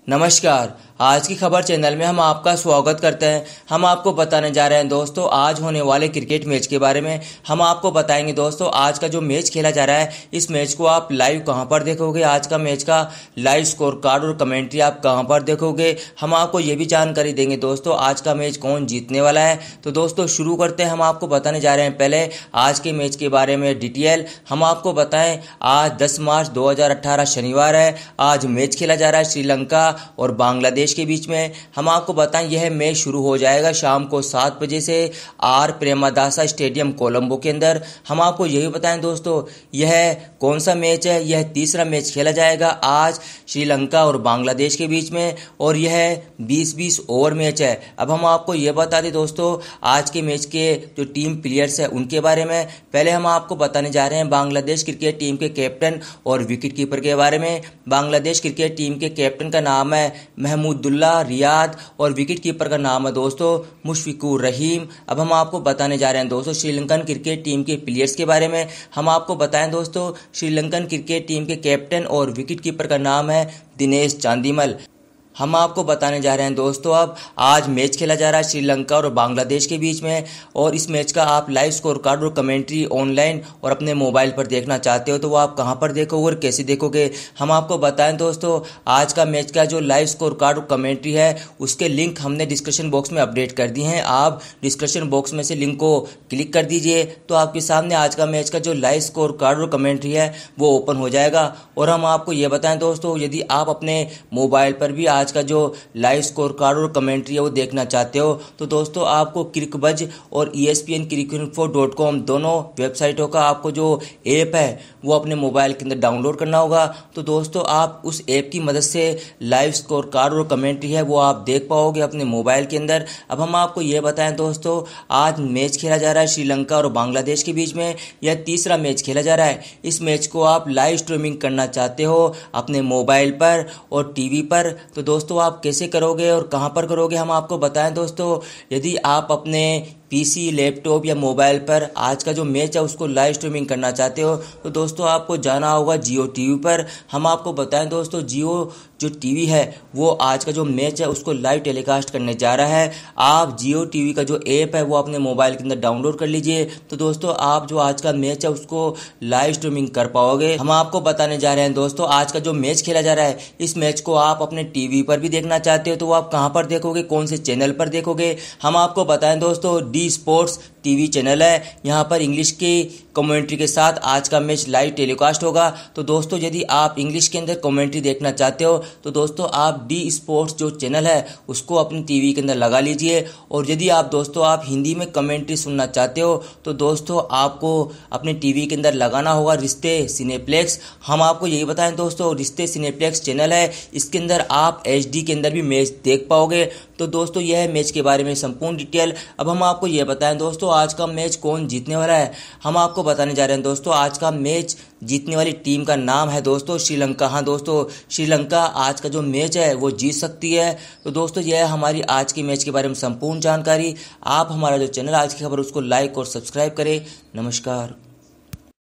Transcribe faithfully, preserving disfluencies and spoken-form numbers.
नमस्कार। आज की खबर चैनल में हम आपका स्वागत करते हैं। हम आपको बताने जा रहे हैं दोस्तों आज होने वाले क्रिकेट मैच के बारे में। हम आपको बताएंगे दोस्तों आज का जो मैच खेला जा रहा है, इस मैच को आप लाइव कहां पर देखोगे, आज का मैच का लाइव स्कोर कार्ड और कमेंट्री आप कहां पर देखोगे। हम आपको ये भी जानकारी देंगे दोस्तों आज का मैच कौन जीतने वाला है। तो दोस्तों शुरू करते हैं। हम आपको बताने जा रहे हैं पहले आज के मैच के बारे में डिटेल। हम आपको बताएं आज दस मार्च दो हज़ार अठारह शनिवार है। आज मैच खेला जा रहा है श्रीलंका और बांग्लादेश के बीच में। हम आपको बताएं यह मैच शुरू हो जाएगा शाम को सात बजे से आर प्रेमदासा स्टेडियम कोलंबो के अंदर। हम आपको यही बताएं दोस्तों यह कौन सा मैच है। यह तीसरा मैच खेला जाएगा आज श्रीलंका और बांग्लादेश के बीच में और यह बीस बीस ओवर मैच है। अब हम आपको यह बता दें दोस्तों आज के मैच के जो टीम प्लेयर्स है उनके बारे में। पहले हम आपको बताने जा रहे हैं बांग्लादेश क्रिकेट टीम के कैप्टन और विकेट कीपर के बारे में। बांग्लादेश क्रिकेट टीम के कैप्टन का नाम है महमूदुल्लाह रियाद और विकेट कीपर का नाम है दोस्तों मुशफिकुर रहीम। अब हम आपको बताने जा रहे हैं दोस्तों श्रीलंकन क्रिकेट टीम के प्लेयर्स के बारे में। हम आपको बताएं दोस्तों श्रीलंकन क्रिकेट टीम के कैप्टन और विकेट कीपर का नाम है दिनेश चांदीमल। हम आपको बताने जा रहे हैं दोस्तों अब आज मैच खेला जा रहा है श्रीलंका और बांग्लादेश के बीच में और इस मैच का आप लाइव स्कोर कार्ड और कमेंट्री ऑनलाइन और अपने मोबाइल पर देखना चाहते हो तो वो आप कहां पर देखोगे और कैसे देखोगे। हम आपको बताएं दोस्तों आज का मैच का जो लाइव स्कोर कार्ड और कमेंट्री है उसके लिंक हमने डिस्क्रिप्शन बॉक्स में अपडेट कर दिए हैं। आप डिस्क्रिप्शन बॉक्स में से लिंक को क्लिक कर दीजिए तो आपके सामने आज का मैच का जो लाइव स्कोर कार्ड और कमेंट्री है वो ओपन हो जाएगा। और हम आपको ये बताएं दोस्तों यदि आप अपने मोबाइल पर भी आज का जो लाइव स्कोर कार्ड और कमेंट्री है वो देखना चाहते हो तो दोस्तों आपको क्रिकबज और E S P N Cricinfo dot com दोनों वेबसाइटों का आपको जो ऐप है वो अपने मोबाइल के अंदर डाउनलोड करना होगा। तो दोस्तों आप उस ऐप की मदद से लाइव स्कोर कार्ड और कमेंट्री है वो आप देख पाओगे अपने मोबाइल के अंदर। अब हम आपको ये बताएं दोस्तों आज मैच खेला जा रहा है श्रीलंका और बांग्लादेश के बीच में। यह तीसरा मैच खेला जा रहा है। इस मैच को आप लाइव स्ट्रीमिंग करना चाहते हो अपने मोबाइल पर और टीवी पर तो दोस्तों आप कैसे करोगे और कहां पर करोगे हम आपको बताएं दोस्तों। यदि आप अपने पीसी, लैपटॉप या मोबाइल पर आज का जो मैच है उसको लाइव स्ट्रीमिंग करना चाहते हो तो दोस्तों आपको जाना होगा जियो टीवी पर। हम आपको बताएं दोस्तों जियो जो टीवी है वो आज का जो मैच है उसको लाइव टेलीकास्ट करने जा रहा है। आप जियो टीवी का जो ऐप है वो अपने मोबाइल के अंदर डाउनलोड कर लीजिए तो दोस्तों आप जो आज का मैच है उसको लाइव स्ट्रीमिंग कर पाओगे। हम आपको बताने जा रहे हैं दोस्तों आज का जो मैच खेला जा रहा है इस मैच को आप अपने टीवी पर भी देखना चाहते हो तो वो आप कहां पर देखोगे, कौन से चैनल पर देखोगे। हम आपको बताएं दोस्तों डी स्पोर्ट्स टीवी चैनल है। यहाँ पर इंग्लिश की कमेंट्री के साथ आज का मैच लाइव टेलीकास्ट होगा। तो दोस्तों यदि आप इंग्लिश के अंदर कमेंट्री देखना चाहते हो तो दोस्तों आप डी स्पोर्ट्स जो चैनल है उसको अपनी टीवी के अंदर लगा लीजिए। और यदि आप दोस्तों आप हिंदी में कमेंट्री सुनना चाहते हो तो दोस्तों आपको अपने टीवी के अंदर लगाना होगा रिश्ते सिनेप्लेक्स। हम आपको यही बताएं दोस्तों रिश्ते सिनेप्लेक्स चैनल है, इसके अंदर आप एच डी के अंदर भी मैच देख पाओगे। तो दोस्तों यह है मैच के बारे में संपूर्ण डिटेल। अब हम आपको यह बताएं दोस्तों आज का मैच कौन जीतने वाला है। हम आपको बताने जा रहे हैं दोस्तों आज का मैच जीतने वाली टीम का नाम है दोस्तों श्रीलंका। हाँ दोस्तों श्रीलंका आज का जो मैच है वो जीत सकती है। तो दोस्तों यह है हमारी आज के मैच के बारे में संपूर्ण जानकारी। आप हमारा जो चैनल आज की खबर उसको लाइक और सब्सक्राइब करें। नमस्कार।